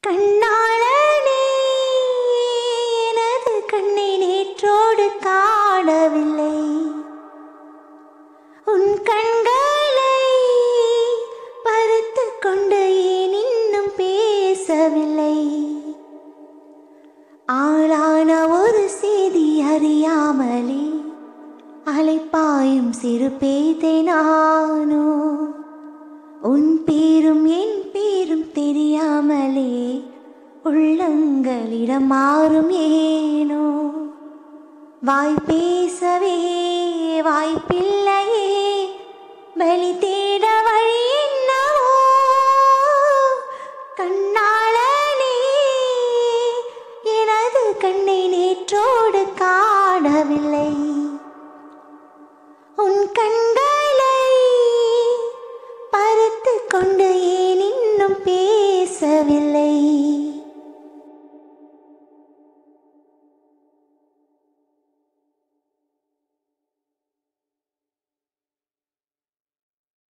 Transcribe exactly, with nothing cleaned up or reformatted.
கண்ணாளனே எனது கண்ணை நேற்றோடு காணவில்லை. உன் கண்களை பறித்து கொண்டு ஏன் இன்னும் பேசவில்லை? ஆளான ஒரு செய்தி அறியாமலே அலைப்பாயும் சிறு பேதை நானோ. உன் பேரும் என் பேரும் தெரியாமலே உள்ளங்களிடம் மாறும் ஏனோ. வாய் பேசவே வாய்ப்பில்லையே, வழி தேட வழி என்னவோ. கண்ணாளனே எனது கண்ணை நேற்றோடு காணவில்லை. உன் கண்களை பறித்து கொண்டு ஏன் இன்னும் பேசவில்லை?